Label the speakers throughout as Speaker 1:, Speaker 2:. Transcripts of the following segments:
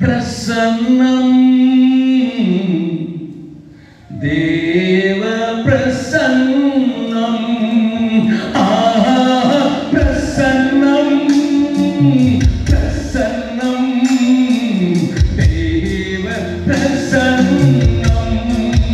Speaker 1: பிரசன்னம் தேவ பிரசன்னம் பிரசன்னம் பிரசன்னம் தேவ பிரசன்னம்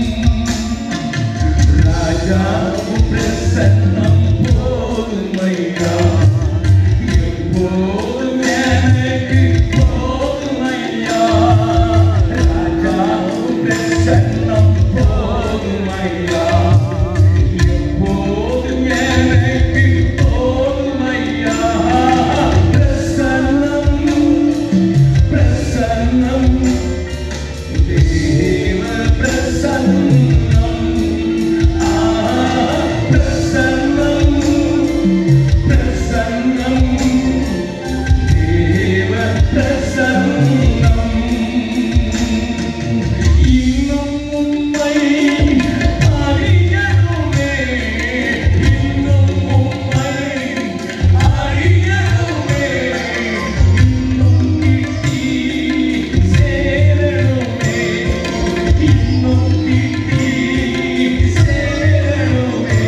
Speaker 1: ராஜா பிரசன்னம் போதுமையா எப்போதும் எனக்கு போதுமையா ராஜா பிரசன்னம் போதுமையா எப்போதும் எனக்கு போதுமையா பிரசன்னம் பிரசன்னம் தேவ பிரசன்னம் பிரசன்னம் பிரசன்னம் தேவ பிரசன்னம் இன்னும் உம்மை அறியணுமே இன்னும் உம்மை அறியணுமே இன்னும் கிட்டி சேரணுமே இன்னும் கிட்டி சேரணுமே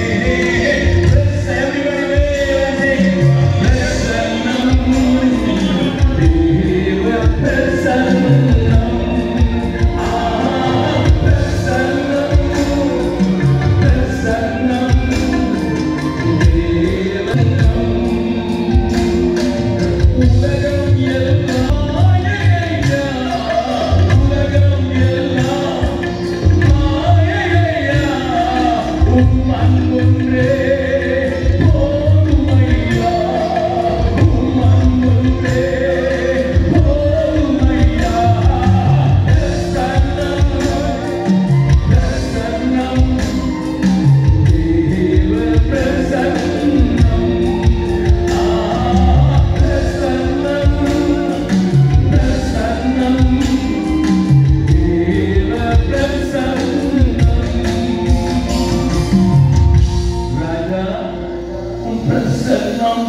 Speaker 1: பிரசன்னம்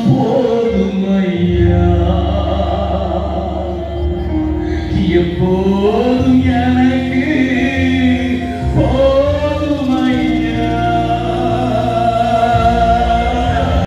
Speaker 1: போதுமையா எப்போதும்